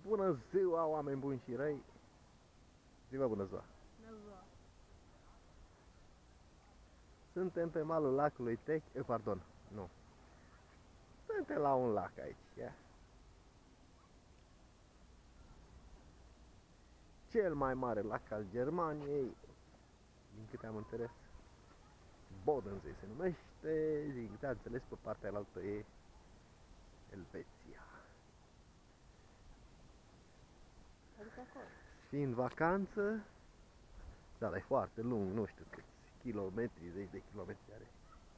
Bună ziua, oameni buni și răi! Zi-vă bună ziua! Bună ziua! Suntem pe malul lacului pardon, nu. Suntem la un lac aici, ia. Cel mai mare lac al Germaniei, din câte am înțeles. Bodensee se numește, din câte am înțeles, pe partea alaltă e Elveția. Adică acolo. Fiind vacanță, dar e foarte lung, nu știu câți kilometri, zeci de kilometri are.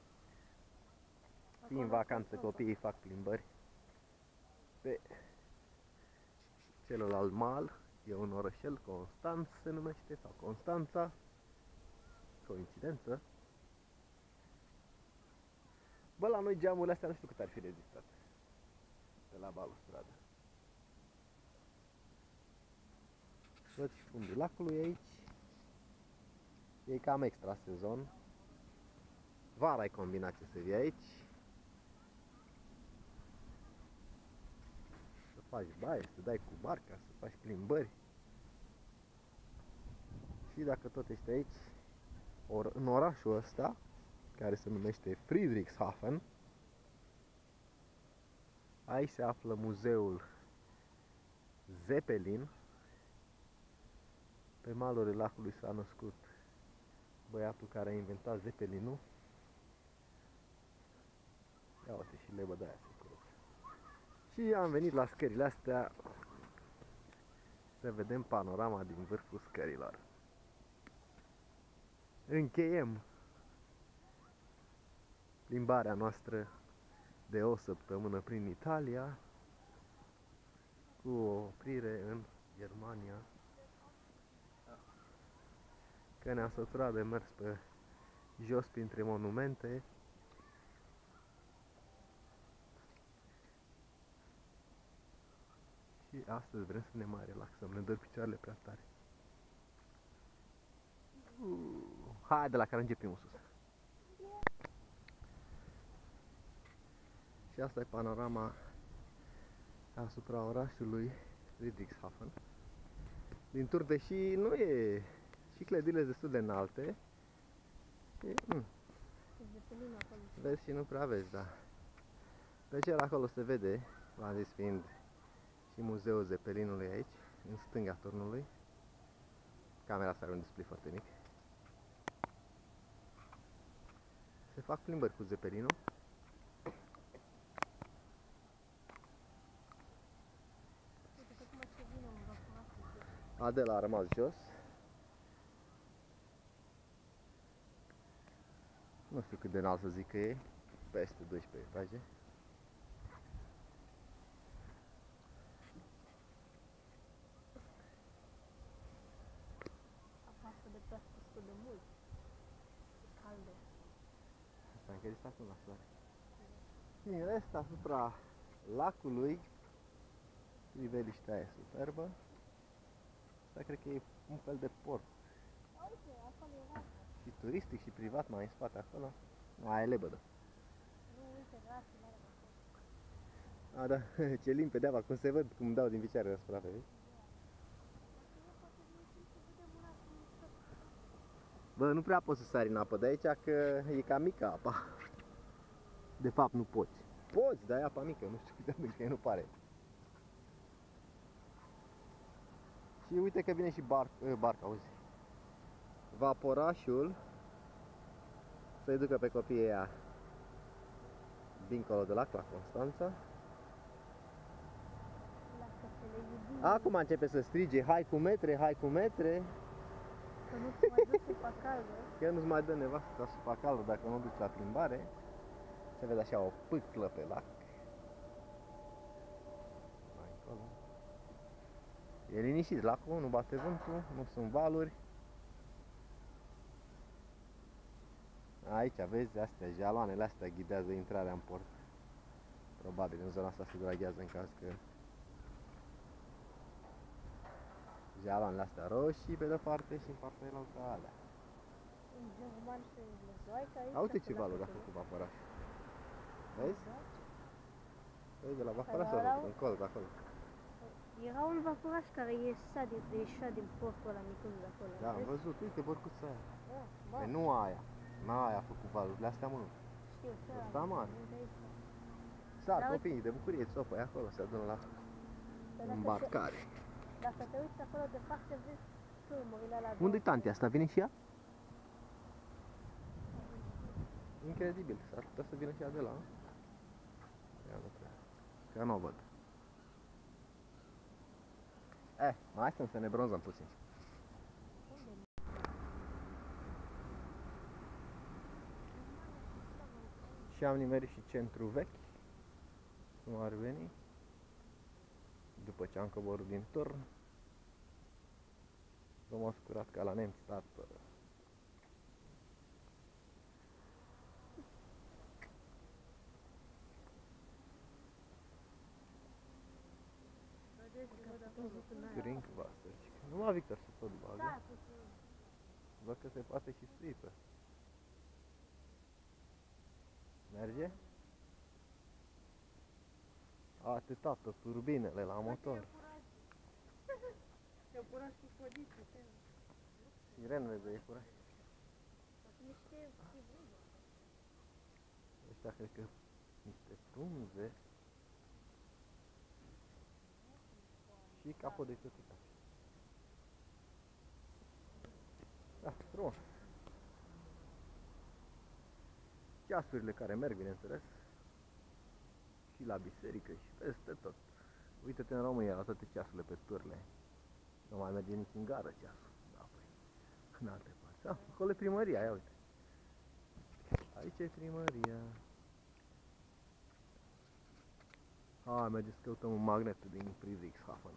Fiind vacanță, copiii fac plimbări pe celălalt mal, e un orășel, Constanț se numește, sau Constanța, coincidență. Bă, la noi geamurile astea nu știu cât ar fi rezistat de la balustradă. Văd și fundul lacului aici. E cam extra sezon. Vara ai combinat ce să vii aici. Să faci baie, să dai cu barca, să faci plimbări. Și dacă tot ești aici, în orașul ăsta, care se numește Friedrichshafen, aici se află muzeul Zeppelin. Pe malurile lacului s-a născut băiatul care a inventat Zeppelinul. Ia uite și lebăda aia se curăță. Și am venit la scările astea să vedem panorama din vârful scărilor. Încheiem plimbarea noastră de o săptămână prin Italia cu o oprire în Germania, că ne-am săturat de mers pe jos printre monumente. Și astăzi vrem să ne mai relaxăm, ne dă picioarele prea tare. Hai de la care începe primul sus. Și asta e panorama asupra orașului Friedrichshafen. Din tur, deși nu e, și clădirile destul de înalte, vezi și nu prea vezi, da. Pe cel acolo se vede, v-am zis, fiind și muzeul Zeppelinului aici, în stânga turnului. Camera asta are un display foarte mic. Se fac plimbări cu Zeppelinul. Adela a rămas jos. Nu știu cât de înalt să zic că e, peste 12 etaje. Apasă de pe asta destul de mult. E caldă. Asta încă este acum la soare. Bine, rest asupra lacului, priveliștea e superbă. Asta cred că e un fel de port. Uite, acolo e rață. Și turistic și privat mai în spate acolo. Aia e lebădă. Nu, uite, rațele alea acolo. A, da, ce limpede apa, cum se văd, cum dau din picioare la suprafață. Bă, nu prea poți să sari în apă de aici, că e cam mică apa. De fapt, nu poți. Poți, dar e apa mică, nu știu cât de mică e, nu pare. Și uite că vine și barca, auzi. Vaporașul să-i ducă pe copiii ăia dincolo de lac, la Constanța. Acum începe să strige, hai cu metre, hai cu metre. Că nu se mai dă supa caldă. Că nu-ți mai dă nevasta supa caldă dacă nu duci la plimbare. Se vede așa o pâclă pe lac. Mai încolo. E liniștit lacul, nu bate vântul, nu sunt valuri. Aici vezi, astea, jaloanele astea ghidează intrarea în port. Probabil în zona asta se draghează în caz că jaloanele astea roșii pe de parte și în partea cealaltă alea. În german și în lezoaică aici. Uite ce valuri a făcut vaporaș. Vezi? Vezi de la vaporaș în colț acolo. Era un vaporaș care ieșea din portul ăla micuț de acolo. Da, am vezi? văzut, uite bărcuța aia. Da, Păi mare. nu aia. N-aia a făcut valurile astea, mă, nu. Știu, ce Ăsta mare. uite aici. Sar Da, uite. copiii de bucurie, țopăi acolo, se adună la Dar dacă îmbarcare. Dacă te uiți acolo departe, vezi cârmurile alea. Unde-i tanti asta? Vine și ea? Incredibil, s-ar putea să vină și ea de la... Ia nu cred. Că nu o văd. Mai stăm să ne bronzăm puțin. Și am nimerit și centru vechi, cum ar veni, după ce am coborât din turn. Frumos curat ca la nemți, tată. Drinkvasser. Numai Victor se tot bagă. Da, Văd că se poate și stripă. Merge? Ate, tată, turbinele la motor. eu pura și podiță, te. Sirenele de iepuraș. Niște chivuri. Ăștia cred că niște frunze. Și capul de cătuca. Da, frumos. Ceasurile care merg, bineînțeles. Și la biserică și peste tot. Uită-te în România la toate ceasurile pe turle. Nu mai merge nici în gară ceasul. Da, păi. În alte părți. Ah, acolo e primăria, ia uite. Aici e primăria. Hai, mergeți să căutăm un magnet din Friedrichshafen.